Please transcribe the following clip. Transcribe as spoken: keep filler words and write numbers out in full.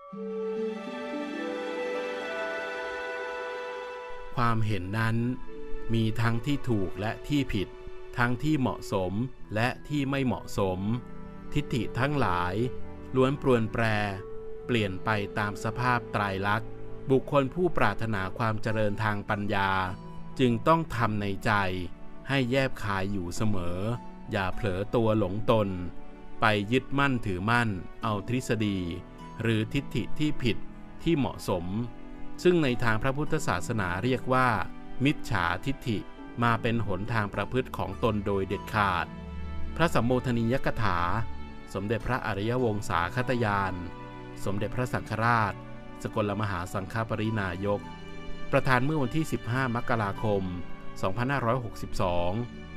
ความเห็นนั้นมีทั้งที่ถูกและที่ผิดทั้งที่เหมาะสมและที่ไม่เหมาะสมทิฏฐิทั้งหลายล้วนปรวนแปรเปลี่ยนไปตามสภาพไตรลักษณ์บุคคลผู้ปรารถนาความเจริญทางปัญญาจึงต้องทำในใจให้แยบคายอยู่เสมออย่าเผลอตัวหลงตนไปยึดมั่นถือมั่นเอาทฤษฎีหรือทิฏฐิที่ผิดที่เหมาะสมซึ่งในทางพระพุทธศาสนาเรียกว่ามิจฉาทิฏฐิมาเป็นหนทางประพฤติของตนโดยเด็ดขาดพระสัมโมทนียกถาสมเด็จพระอริยวงศาคตยานสมเด็จพระสังฆราชสกลมหาสังฆปรินายกประทานเมื่อวันที่สิบห้ามกราคมสองพันห้าร้อยหกสิบสอง